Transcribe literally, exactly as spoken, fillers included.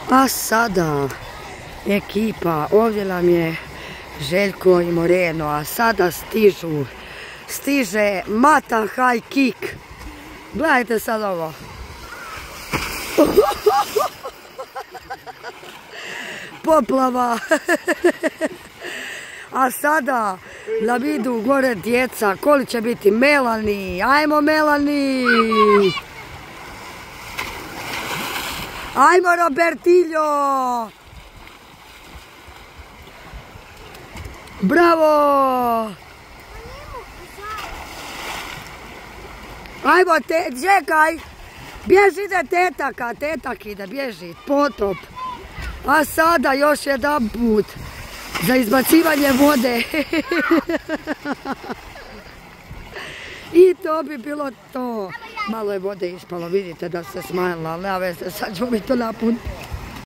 A sada ekipa, ovdje nam je Željko i Moreno, a sada stižu, stiže Mata High Kick. Gledajte sad ovo. Poplava. A sada nam idu gore djeca, koli će biti Melani, ajmo Melani. Ajmo Robertillo! Bravo! Ajmo, te, čekaj! Bježite tetaka, tetak ide, bježi, potop. A sada još jedan put za izbacivanje vode. I to bi bilo to. Malo je vode ispalo, vidite da se smajala, ali nema veze, sad ćemo mi to napuniti.